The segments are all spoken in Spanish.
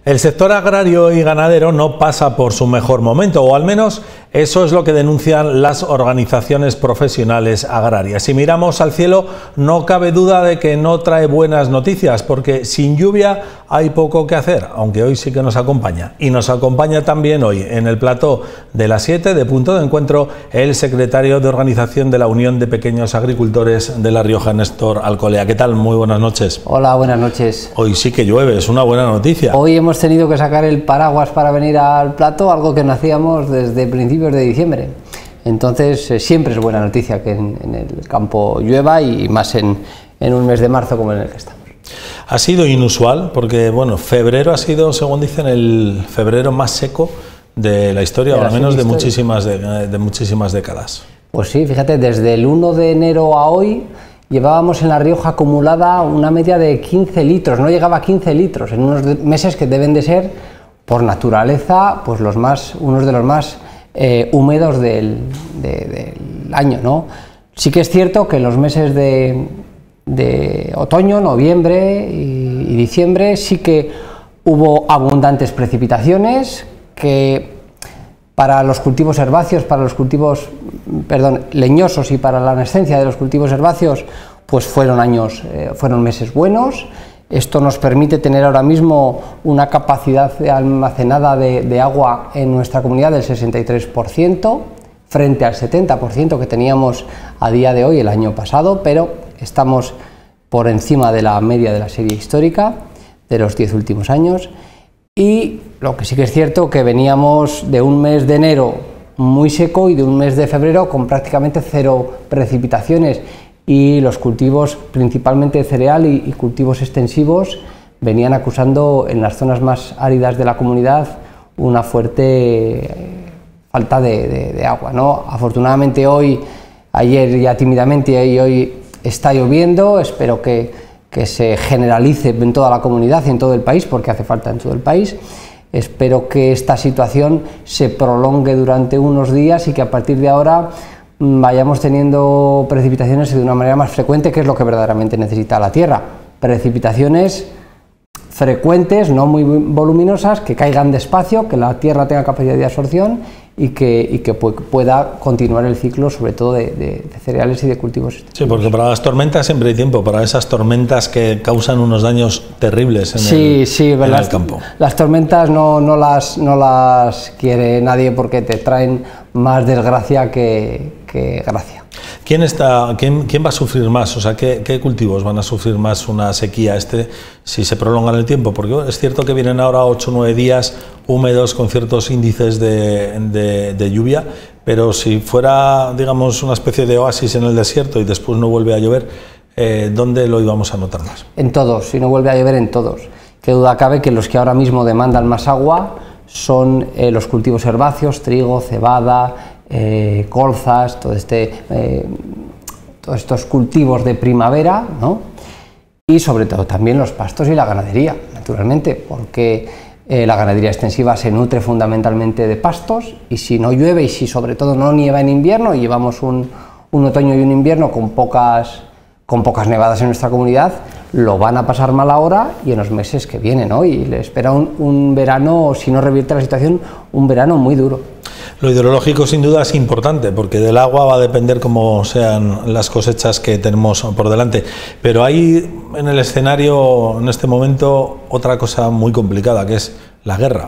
El sector agrario y ganadero no pasa por su mejor momento, o al menos eso es lo que denuncian las organizaciones profesionales agrarias. Si miramos al cielo, no cabe duda de que no trae buenas noticias, porque sin lluvia hay poco que hacer, aunque hoy sí que nos acompaña. Y nos acompaña también hoy en el plató de las 7 de Punto de Encuentro el secretario de Organización de la Unión de Pequeños Agricultores de La Rioja, Néstor Alcolea. ¿Qué tal? Muy buenas noches. Hola, buenas noches. Hoy sí que llueve, es una buena noticia. Hoy hemos tenido que sacar el paraguas para venir al plató, algo que no hacíamos desde principios de diciembre. Entonces siempre es buena noticia que en el campo llueva, y más en un mes de marzo como en el que estamos. Ha sido inusual porque, bueno, febrero ha sido, según dicen, el febrero más seco de la historia, o al menos de muchísimas décadas. Pues sí, fíjate, desde el 1 de enero a hoy llevábamos en La Rioja acumulada una media de 15 litros, no llegaba a 15 litros, en unos meses que deben de ser, por naturaleza, pues unos de los más húmedos del año, ¿no? Sí que es cierto que en los meses de otoño, noviembre y diciembre sí que hubo abundantes precipitaciones que para los cultivos herbáceos, leñosos, y para la nacencia de los cultivos herbáceos, pues fueron meses buenos. Esto nos permite tener ahora mismo una capacidad almacenada de agua en nuestra comunidad del 63%, frente al 70% que teníamos a día de hoy el año pasado, pero estamos por encima de la media de la serie histórica de los 10 últimos años. Y lo que sí que es cierto, que veníamos de un mes de enero muy seco y de un mes de febrero con prácticamente cero precipitaciones, y los cultivos, principalmente de cereal y cultivos extensivos, venían acusando en las zonas más áridas de la comunidad una fuerte falta de agua, ¿no? Afortunadamente ayer ya tímidamente, y hoy está lloviendo. Espero que se generalice en toda la comunidad y en todo el país, porque hace falta en todo el país. Espero que esta situación se prolongue durante unos días y que a partir de ahora vayamos teniendo precipitaciones de una manera más frecuente, que es lo que verdaderamente necesita la tierra. Precipitaciones frecuentes, no muy voluminosas, que caigan despacio, que la tierra tenga capacidad de absorción y que pueda continuar el ciclo, sobre todo de cereales y de cultivos. Sí, porque para las tormentas siempre hay tiempo, para esas tormentas que causan unos daños terribles en el campo. Las tormentas no las quiere nadie, porque te traen más desgracia que gracia. ¿Quién va a sufrir más? O sea, ¿qué cultivos van a sufrir más una sequía si se prolonga en el tiempo? Porque es cierto que vienen ahora 8 o 9 días húmedos con ciertos índices de lluvia, pero si fuera, digamos, una especie de oasis en el desierto y después no vuelve a llover, ¿dónde lo íbamos a notar más? En todos, si no vuelve a llover, en todos. Qué duda cabe que los que ahora mismo demandan más agua son los cultivos herbáceos, trigo, cebada, colzas, todos estos cultivos de primavera, ¿no? Y sobre todo también los pastos y la ganadería, naturalmente, porque la ganadería extensiva se nutre fundamentalmente de pastos, y si no llueve y si sobre todo no nieva en invierno, y llevamos un otoño y un invierno con pocas nevadas en nuestra comunidad, lo van a pasar mal ahora y en los meses que vienen, ¿no? Y le espera un verano, si no revierte la situación, un verano muy duro. Lo hidrológico sin duda es importante, porque del agua va a depender cómo sean las cosechas que tenemos por delante, pero hay en el escenario en este momento otra cosa muy complicada, que es la guerra.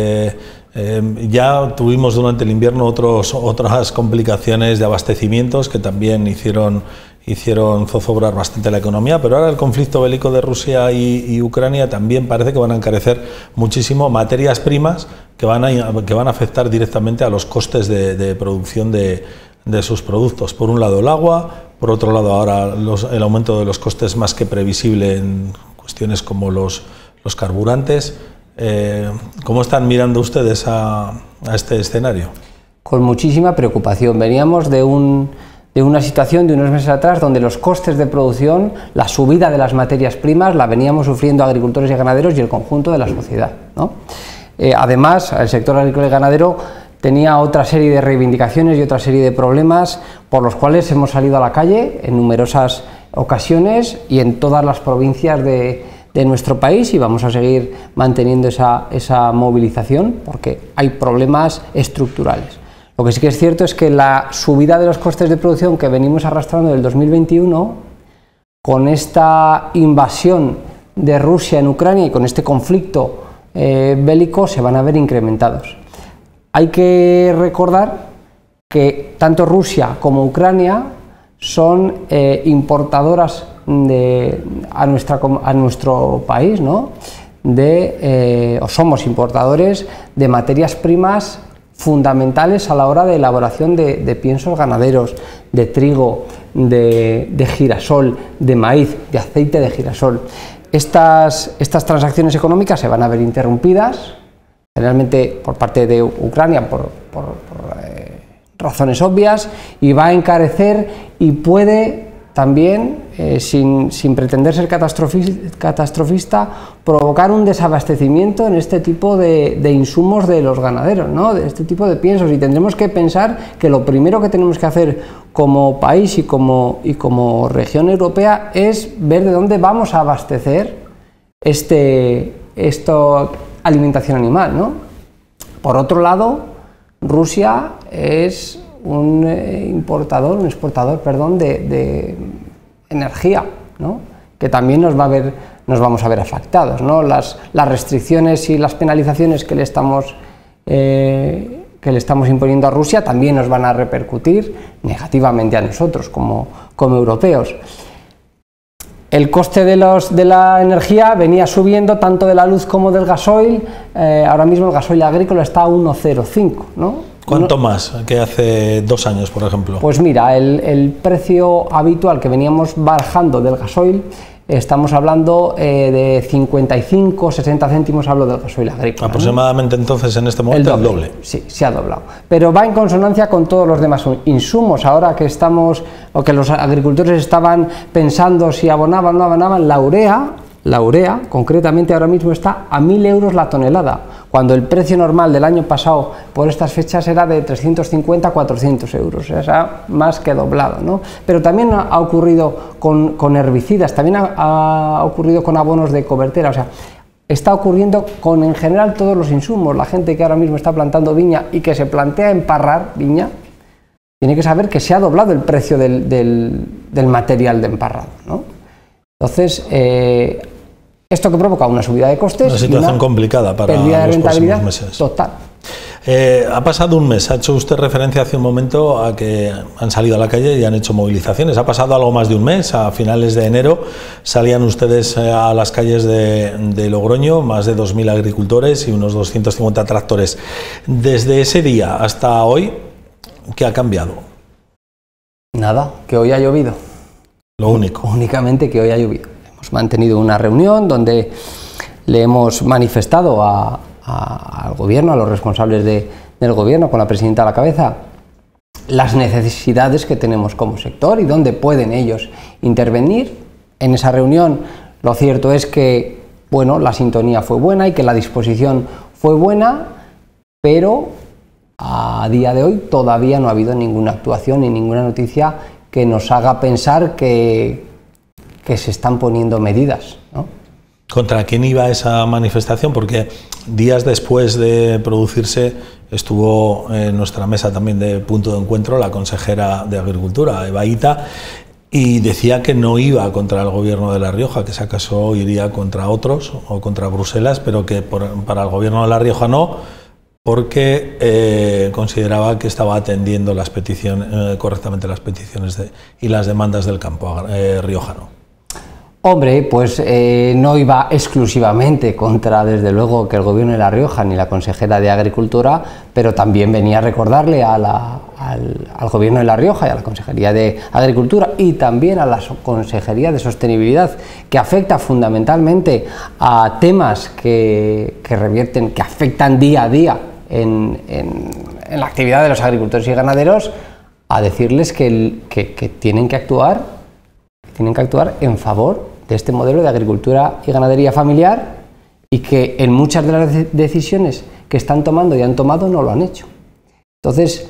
Ya tuvimos durante el invierno otras complicaciones de abastecimientos que también hicieron zozobrar bastante la economía, pero ahora el conflicto bélico de Rusia y Ucrania también parece que van a encarecer muchísimo materias primas que van a afectar directamente a los costes de producción de sus productos. Por un lado el agua, por otro lado ahora el aumento de los costes más que previsible en cuestiones como los carburantes. ¿Cómo están mirando ustedes a este escenario? Con muchísima preocupación. Veníamos de una situación de unos meses atrás donde los costes de producción, la subida de las materias primas, la veníamos sufriendo agricultores y ganaderos y el conjunto de la sociedad, ¿no? Además, el sector agrícola y ganadero tenía otra serie de reivindicaciones y otra serie de problemas por los cuales hemos salido a la calle en numerosas ocasiones y en todas las provincias de de nuestro país y vamos a seguir manteniendo esa movilización porque hay problemas estructurales. Lo que sí que es cierto es que la subida de los costes de producción que venimos arrastrando del 2021, con esta invasión de Rusia en Ucrania y con este conflicto bélico, se van a ver incrementados. Hay que recordar que tanto Rusia como Ucrania son importadoras a nuestro país, ¿no? O somos importadores de materias primas fundamentales a la hora de elaboración de piensos ganaderos, de trigo, de girasol, de maíz, de aceite de girasol. Estas transacciones económicas se van a ver interrumpidas, generalmente por parte de Ucrania por razones obvias, y va a encarecer y puede también, sin pretender ser catastrofista, provocar un desabastecimiento en este tipo de insumos de los ganaderos, ¿no? De este tipo de piensos, y tendremos que pensar que lo primero que tenemos que hacer como país y como región europea es ver de dónde vamos a abastecer esta alimentación animal, ¿no? Por otro lado, Rusia es un exportador, de energía, ¿no? Que también nos vamos a ver afectados, ¿no? Las restricciones y las penalizaciones que le estamos imponiendo a Rusia también nos van a repercutir negativamente a nosotros como europeos. El coste de la energía venía subiendo tanto de la luz como del gasoil. Ahora mismo el gasoil agrícola está a 1,05, ¿no? ¿Cuánto más que hace 2 años, por ejemplo? Pues mira, el precio habitual que veníamos bajando del gasoil, estamos hablando de 55, 60 céntimos, hablo del gasoil agrícola. Aproximadamente, ¿no? Entonces, en este momento, el doble. Sí, se ha doblado. Pero va en consonancia con todos los demás insumos. Ahora que que los agricultores estaban pensando si abonaban o no abonaban, la urea, concretamente ahora mismo está a 1.000 euros la tonelada, cuando el precio normal del año pasado por estas fechas era de 350 a 400 euros, o sea, más que doblado, ¿no? Pero también ha ocurrido con herbicidas, también ha ocurrido con abonos de cobertera, o sea, está ocurriendo con en general todos los insumos. La gente que ahora mismo está plantando viña y que se plantea emparrar viña, tiene que saber que se ha doblado el precio del material de emparrado, ¿no? Entonces, esto que provoca una subida de costes, una situación complicada para pérdida de rentabilidad meses. Total. Ha pasado un mes, ha hecho usted referencia hace un momento a que han salido a la calle y han hecho movilizaciones. Ha pasado algo más de un mes, a finales de enero salían ustedes a las calles de Logroño, más de 2.000 agricultores y unos 250 tractores. Desde ese día hasta hoy, ¿qué ha cambiado? Nada, que hoy ha llovido. Lo único. Únicamente que hoy ha llovido. Hemos mantenido una reunión donde le hemos manifestado al gobierno, a los responsables del gobierno, con la presidenta a la cabeza, las necesidades que tenemos como sector y dónde pueden ellos intervenir. En esa reunión lo cierto es que, bueno, la sintonía fue buena y que la disposición fue buena, pero a día de hoy todavía no ha habido ninguna actuación ni ninguna noticia que nos haga pensar que se están poniendo medidas, ¿no? ¿Contra quién iba esa manifestación? Porque días después de producirse estuvo en nuestra mesa también de punto de encuentro la consejera de Agricultura, Eva Ita, y decía que no iba contra el gobierno de La Rioja, que si acaso iría contra otros o contra Bruselas, pero que para el gobierno de La Rioja no, porque consideraba que estaba atendiendo correctamente las peticiones y las demandas del campo riojano. Hombre, pues no iba exclusivamente contra, desde luego, que el gobierno de La Rioja ni la consejera de Agricultura, pero también venía a recordarle al gobierno de La Rioja y a la consejería de Agricultura y también a la consejería de Sostenibilidad, que afecta fundamentalmente a temas que afectan día a día en la actividad de los agricultores y ganaderos, a decirles que tienen que actuar en favor de este modelo de agricultura y ganadería familiar y que en muchas de las decisiones que están tomando y han tomado no lo han hecho. Entonces,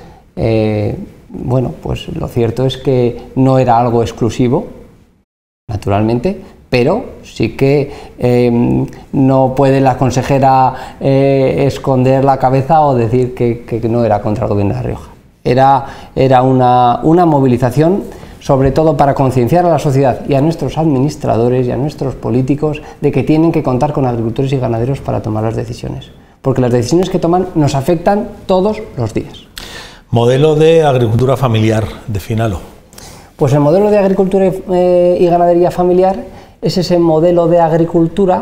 bueno, pues lo cierto es que no era algo exclusivo, naturalmente, pero sí que no puede la consejera esconder la cabeza o decir que no era contra el gobierno de La Rioja. Era una movilización, sobre todo para concienciar a la sociedad y a nuestros administradores y a nuestros políticos de que tienen que contar con agricultores y ganaderos para tomar las decisiones, porque las decisiones que toman nos afectan todos los días. Modelo de agricultura familiar, defínalo. Pues el modelo de agricultura y ganadería familiar es ese modelo de agricultura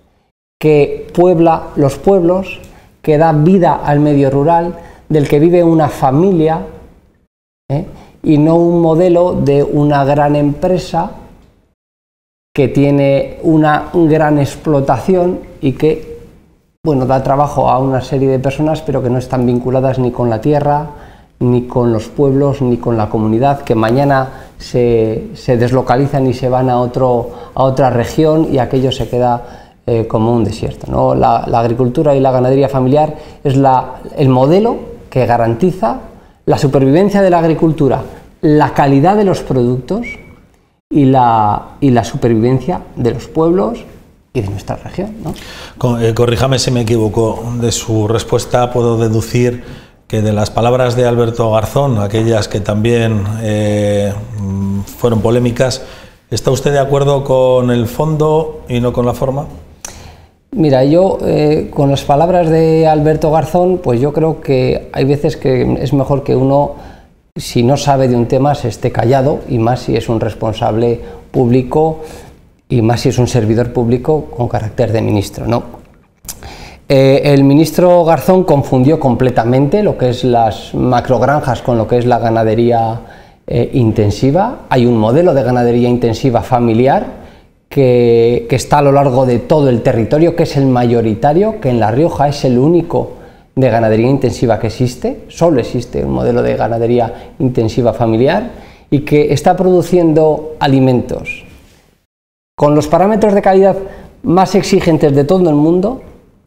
que puebla los pueblos, que da vida al medio rural, del que vive una familia, y no un modelo de una gran empresa que tiene una gran explotación y que, bueno, da trabajo a una serie de personas, pero que no están vinculadas ni con la tierra, ni con los pueblos, ni con la comunidad, que mañana se deslocalizan y se van a otra región y aquello se queda como un desierto, ¿no? La agricultura y la ganadería familiar es el modelo que garantiza la supervivencia de la agricultura, la calidad de los productos y la supervivencia de los pueblos y de nuestra región, ¿no? Corríjame si me equivoco, de su respuesta puedo deducir que de las palabras de Alberto Garzón, aquellas que también fueron polémicas, ¿está usted de acuerdo con el fondo y no con la forma? Mira, yo con las palabras de Alberto Garzón, pues yo creo que hay veces que es mejor que uno, si no sabe de un tema, se esté callado, y más si es un responsable público y más si es un servidor público con carácter de ministro, ¿no? El ministro Garzón confundió completamente lo que es las macrogranjas con lo que es la ganadería intensiva. Hay un modelo de ganadería intensiva familiar que está a lo largo de todo el territorio, que es el mayoritario, que en La Rioja es el único de ganadería intensiva que existe, solo existe un modelo de ganadería intensiva familiar, y que está produciendo alimentos con los parámetros de calidad más exigentes de todo el mundo,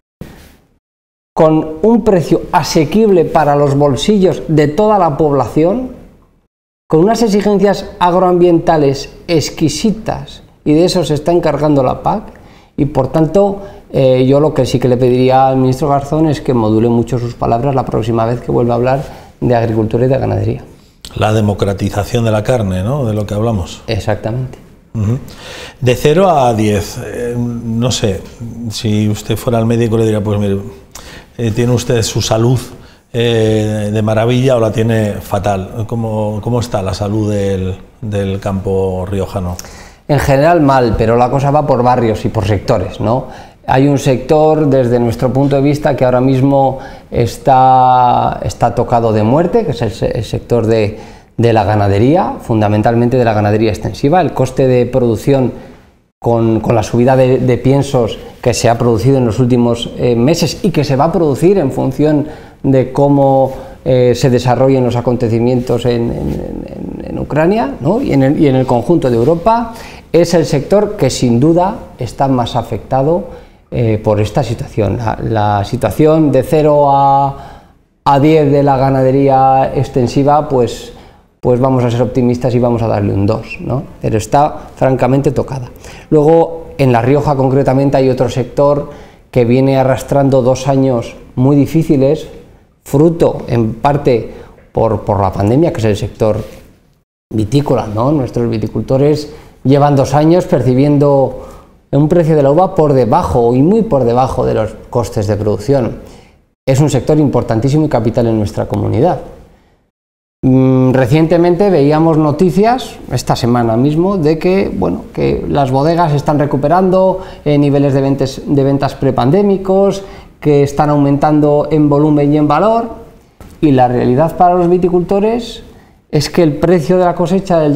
con un precio asequible para los bolsillos de toda la población, con unas exigencias agroambientales exquisitas, y de eso se está encargando la PAC, y por tanto yo lo que sí que le pediría al ministro Garzón es que module mucho sus palabras la próxima vez que vuelva a hablar de agricultura y de ganadería. La democratización de la carne, ¿no?, de lo que hablamos. Exactamente. De 0 a 10, no sé, si usted fuera al médico le diría, pues mire, ¿tiene usted su salud de maravilla o la tiene fatal? ¿Cómo está la salud del campo riojano? En general mal, pero la cosa va por barrios y por sectores, ¿no? Hay un sector, desde nuestro punto de vista, que ahora mismo está tocado de muerte, que es el sector de la ganadería, fundamentalmente de la ganadería extensiva. El coste de producción con la subida de piensos que se ha producido en los últimos meses y que se va a producir en función de cómo se desarrollen los acontecimientos en Ucrania, ¿no?, y en el conjunto de Europa, es el sector que sin duda está más afectado por esta situación. La situación de 0 a 10 de la ganadería extensiva, pues vamos a ser optimistas y vamos a darle un 2, ¿no? Pero está francamente tocada. Luego, en La Rioja concretamente, hay otro sector que viene arrastrando 2 años muy difíciles, fruto en parte por la pandemia, que es el sector vitícola, ¿no? Nuestros viticultores llevan 2 años percibiendo un precio de la uva por debajo y muy por debajo de los costes de producción. Es un sector importantísimo y capital en nuestra comunidad. Recientemente veíamos noticias, esta semana mismo, de que, bueno, que las bodegas están recuperando niveles de ventas prepandémicos, que están aumentando en volumen y en valor, y la realidad para los viticultores es que el precio de la cosecha del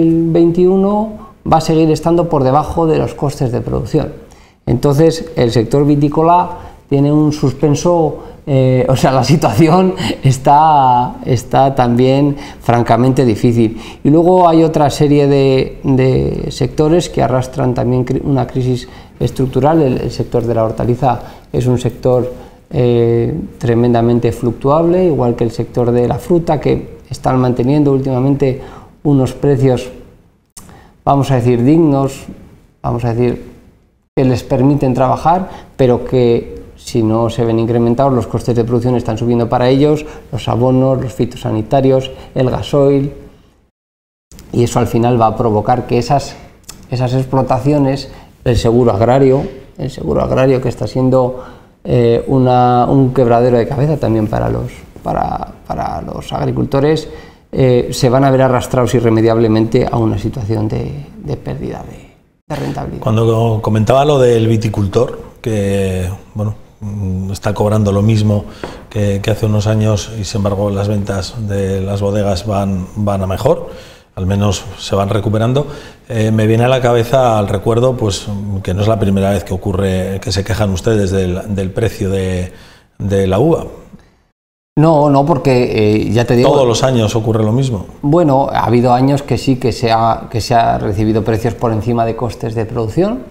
2021 va a seguir estando por debajo de los costes de producción. Entonces el sector vitícola tiene un suspenso, o sea, la situación está también francamente difícil. Y luego hay otra serie de sectores que arrastran también una crisis estructural. El sector de la hortaliza es un sector tremendamente fluctuable, igual que el sector de la fruta, que están manteniendo últimamente unos precios, vamos a decir, dignos, vamos a decir, que les permiten trabajar, pero que si no se ven incrementados los costes de producción están subiendo para ellos, los abonos, los fitosanitarios, el gasoil, y eso al final va a provocar que esas explotaciones, el seguro agrario que está siendo un quebradero de cabeza también para los agricultores, se van a ver arrastrados irremediablemente a una situación de pérdida de rentabilidad. Cuando comentaba lo del viticultor, que bueno, está cobrando lo mismo que hace unos años y sin embargo las ventas de las bodegas van a mejor, al menos se van recuperando, me viene a la cabeza al recuerdo pues que no es la primera vez que ocurre que se quejan ustedes del precio de la uva. No, porque ya te digo... ¿Todos los años ocurre lo mismo? Bueno, ha habido años que sí que se ha recibido precios por encima de costes de producción,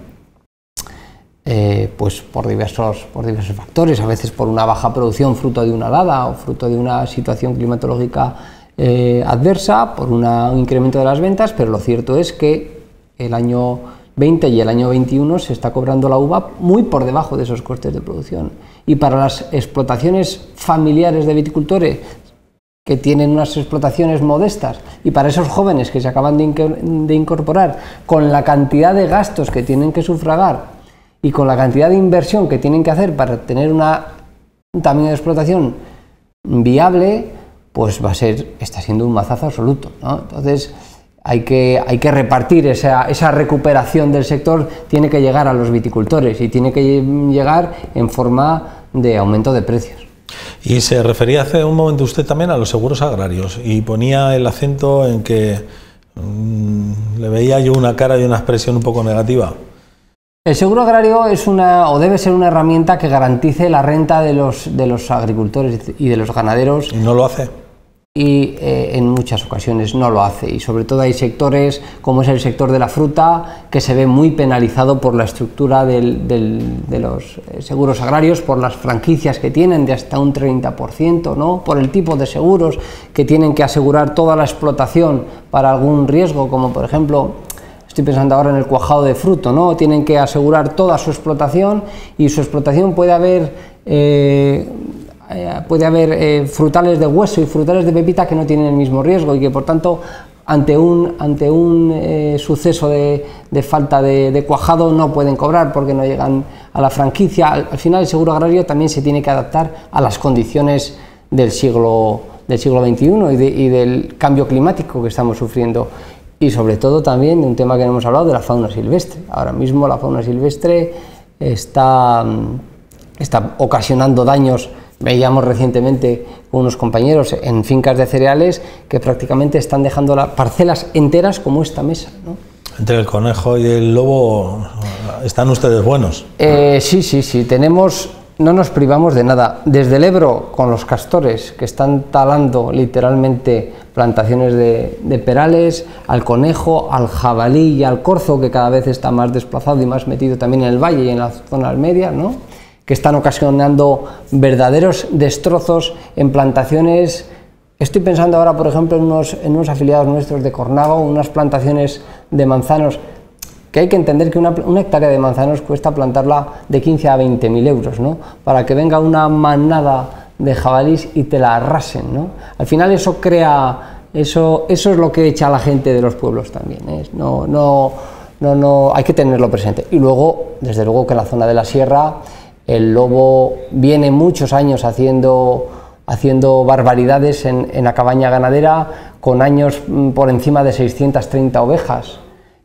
pues por diversos factores, a veces por una baja producción fruto de una helada o fruto de una situación climatológica adversa, por un incremento de las ventas, pero lo cierto es que el año 20 y el año 21 se está cobrando la uva muy por debajo de esos costes de producción. Y para las explotaciones familiares de viticultores que tienen unas explotaciones modestas y para esos jóvenes que se acaban de incorporar, con la cantidad de gastos que tienen que sufragar y con la cantidad de inversión que tienen que hacer para tener un tamaño de explotación viable, pues está siendo un mazazo absoluto, ¿no? Entonces hay que repartir esa recuperación del sector, tiene que llegar a los viticultores y tiene que llegar en forma de aumento de precios. Y se refería hace un momento usted también a los seguros agrarios y ponía el acento en que le veía yo una cara y una expresión un poco negativa. El seguro agrario es debe ser una herramienta que garantice la renta de los agricultores y de los ganaderos. ¿Y no lo hace? Y en muchas ocasiones no lo hace, y sobre todo hay sectores como es el sector de la fruta que se ve muy penalizado por la estructura de los seguros agrarios, por las franquicias que tienen de hasta un 30%, ¿no? Por el tipo de seguros que tienen que asegurar toda la explotación para algún riesgo, como por ejemplo, estoy pensando ahora en el cuajado de fruto, ¿no? Tienen que asegurar toda su explotación, y su explotación puede haber frutales de hueso y frutales de pepita que no tienen el mismo riesgo y que por tanto ante un suceso de falta de cuajado no pueden cobrar porque no llegan a la franquicia. Al final el seguro agrario también se tiene que adaptar a las condiciones del siglo XXI y del cambio climático que estamos sufriendo, y sobre todo también de un tema que no hemos hablado, de la fauna silvestre. Ahora mismo la fauna silvestre está ocasionando daños. Veíamos recientemente con unos compañeros en fincas de cereales que prácticamente están dejando parcelas enteras como esta mesa, ¿no? Entre el conejo y el lobo están ustedes buenos. Sí, no nos privamos de nada. Desde el Ebro, con los castores que están talando literalmente plantaciones de perales, al conejo, al jabalí y al corzo, que cada vez está más desplazado y más metido también en el valle y en las zonas medias, ¿no? Que están ocasionando verdaderos destrozos en plantaciones. Estoy pensando ahora, por ejemplo, en unos afiliados nuestros de Cornago, unas plantaciones de manzanos, que hay que entender que una hectárea de manzanos cuesta plantarla de 15 a 20.000 euros, ¿no? Para que venga una manada de jabalís y te la arrasen, ¿no? Al final eso es lo que echa a la gente de los pueblos también, ¿eh? No, hay que tenerlo presente. Y luego, desde luego que en la zona de la sierra, el lobo viene muchos años haciendo barbaridades en la cabaña ganadera, con años por encima de 630 ovejas,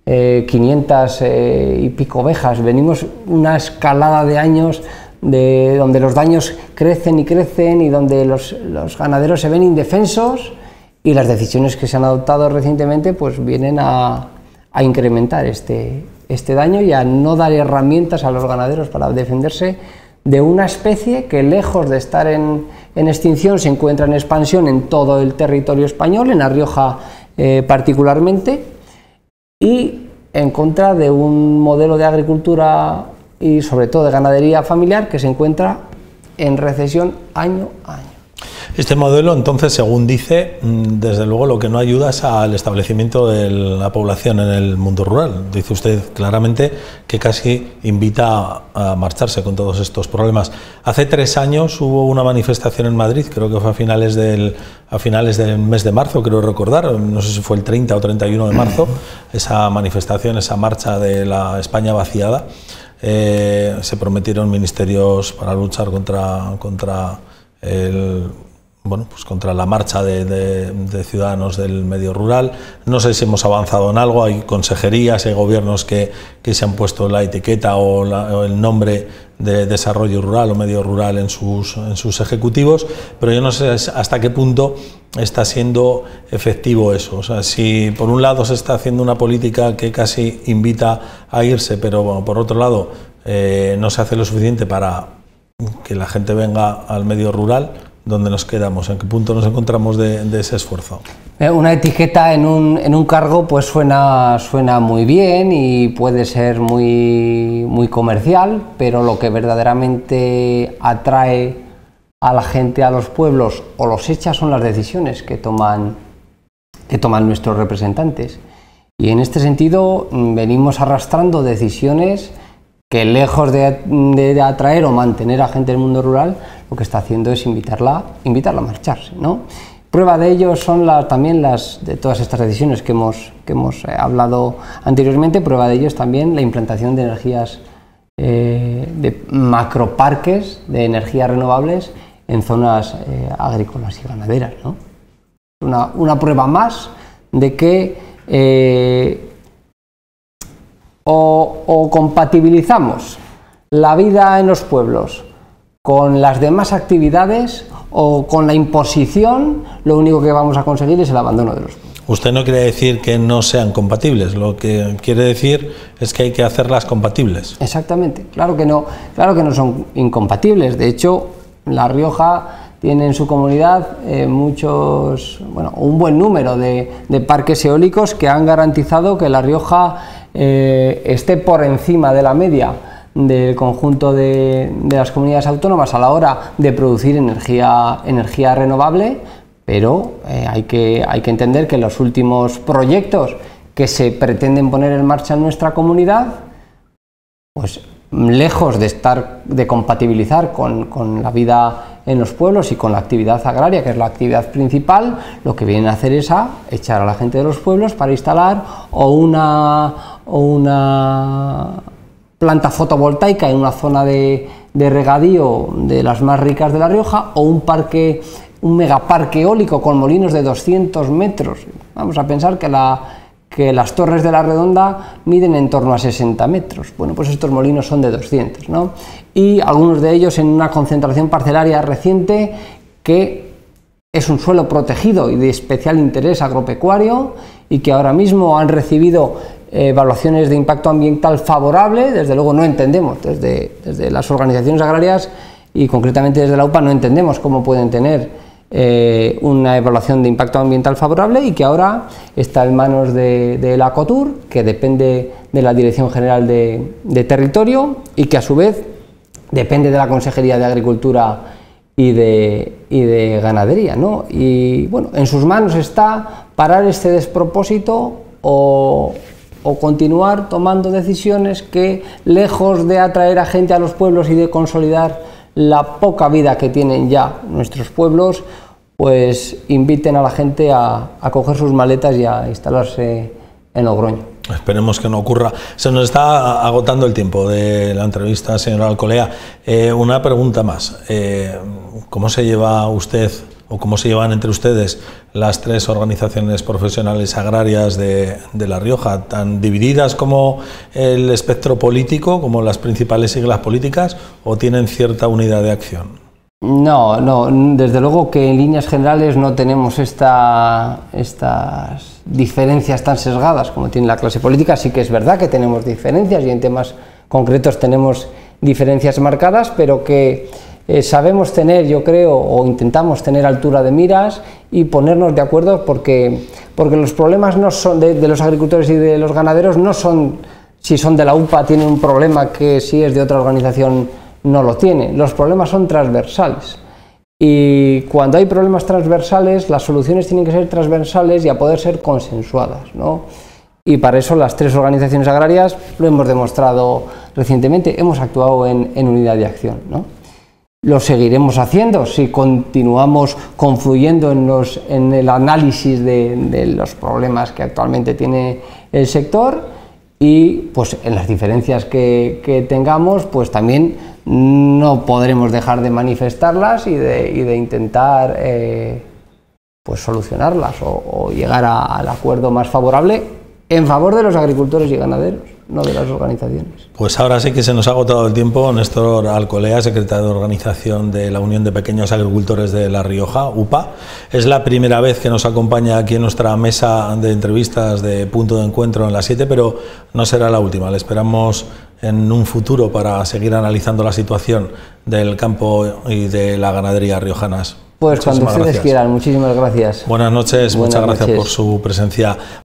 500 y pico ovejas. Venimos una escalada de años donde los daños crecen y donde los ganaderos se ven indefensos, y las decisiones que se han adoptado recientemente pues vienen a incrementar este daño y a no dar herramientas a los ganaderos para defenderse de una especie que, lejos de estar en extinción, se encuentra en expansión en todo el territorio español, en La Rioja particularmente, y en contra de un modelo de agricultura y sobre todo de ganadería familiar que se encuentra en recesión año a año. Este modelo, entonces, según dice, desde luego lo que no ayuda es al establecimiento de la población en el mundo rural. Dice usted claramente que casi invita a marcharse con todos estos problemas. Hace 3 años hubo una manifestación en Madrid, creo que fue a finales del mes de marzo, creo recordar, no sé si fue el 30 o 31 de marzo, esa manifestación, esa marcha de la España vaciada. Se prometieron ministerios para luchar contra la marcha de ciudadanos del medio rural. No sé si hemos avanzado en algo, hay consejerías, hay gobiernos que se han puesto la etiqueta o el nombre de desarrollo rural o medio rural en sus ejecutivos, pero yo no sé hasta qué punto está siendo efectivo eso. O sea, si por un lado se está haciendo una política que casi invita a irse, pero bueno, por otro lado no se hace lo suficiente para que la gente venga al medio rural, ¿dónde nos quedamos? ¿En qué punto nos encontramos de ese esfuerzo? Una etiqueta en un cargo pues suena muy bien y puede ser muy comercial, pero lo que verdaderamente atrae a la gente, a los pueblos, o los echa son las decisiones que toman nuestros representantes. Y en este sentido venimos arrastrando decisiones que, lejos de atraer o mantener a gente del mundo rural, lo que está haciendo es invitarla a marcharse, ¿no? Prueba de ello son también de todas estas decisiones que hemos hablado anteriormente. Prueba de ello es también la implantación de energías, de macroparques de energías renovables en zonas agrícolas y ganaderas, ¿no? Una prueba más de que o compatibilizamos la vida en los pueblos con las demás actividades, o con la imposición, lo único que vamos a conseguir es el abandono de los pueblos. Usted no quiere decir que no sean compatibles, lo que quiere decir es que hay que hacerlas compatibles. Exactamente, claro que no son incompatibles. De hecho, La Rioja tiene en su comunidad un buen número de parques eólicos que han garantizado que La Rioja esté por encima de la media del conjunto de las comunidades autónomas a la hora de producir energía renovable, pero hay que entender que los últimos proyectos que se pretenden poner en marcha en nuestra comunidad, pues lejos de compatibilizar con la vida en los pueblos y con la actividad agraria, que es la actividad principal, lo que vienen a hacer es echar a la gente de los pueblos para instalar una planta fotovoltaica en una zona de regadío de las más ricas de La Rioja, o un megaparque eólico con molinos de 200 metros. Vamos a pensar que las torres de la Redonda miden en torno a 60 metros. Bueno, pues estos molinos son de 200, ¿no? Y algunos de ellos en una concentración parcelaria reciente, que es un suelo protegido y de especial interés agropecuario, y que ahora mismo han recibido evaluaciones de impacto ambiental favorable. Desde luego no entendemos, desde las organizaciones agrarias y concretamente desde la UPA, no entendemos cómo pueden tener una evaluación de impacto ambiental favorable, y que ahora está en manos de la Acotur, que depende de la Dirección General de Territorio, y que a su vez depende de la Consejería de Agricultura y de Ganadería, ¿no? Y bueno, en sus manos está parar este despropósito o continuar tomando decisiones que, lejos de atraer a gente a los pueblos y de consolidar la poca vida que tienen ya nuestros pueblos, pues inviten a la gente a coger sus maletas y a instalarse en Logroño. Esperemos que no ocurra. Se nos está agotando el tiempo de la entrevista, señora Alcolea. Una pregunta más. ¿Cómo se lleva usted, o cómo se llevan entre ustedes, las 3 organizaciones profesionales agrarias de La Rioja, tan divididas como el espectro político, como las principales siglas políticas, o tienen cierta unidad de acción? No, desde luego que en líneas generales no tenemos estas diferencias tan sesgadas como tiene la clase política. Sí que es verdad que tenemos diferencias, y en temas concretos tenemos diferencias marcadas, pero que sabemos tener, yo creo, o intentamos tener altura de miras y ponernos de acuerdo, porque los problemas no son de los agricultores y de los ganaderos, no son si son de la UPA tienen un problema que si es de otra organización no lo tiene. Los problemas son transversales, Y cuando hay problemas transversales, las soluciones tienen que ser transversales y a poder ser consensuadas, ¿no? Y para eso las 3 organizaciones agrarias lo hemos demostrado recientemente, hemos actuado en unidad de acción, ¿no? Lo seguiremos haciendo si continuamos confluyendo en el análisis de los problemas que actualmente tiene el sector, y pues en las diferencias que tengamos, pues también no podremos dejar de manifestarlas y de intentar pues solucionarlas o llegar al acuerdo más favorable en favor de los agricultores y ganaderos, no de las organizaciones. Pues ahora sí que se nos ha agotado el tiempo. Néstor Alcolea, secretario de organización de la Unión de Pequeños Agricultores de La Rioja, UPA. Es la primera vez que nos acompaña aquí en nuestra mesa de entrevistas de Punto de Encuentro en las 7, pero no será la última. Le esperamos en un futuro para seguir analizando la situación del campo y de la ganadería riojanas. Pues cuando ustedes quieran. Muchísimas gracias. Buenas noches, muchas gracias por su presencia.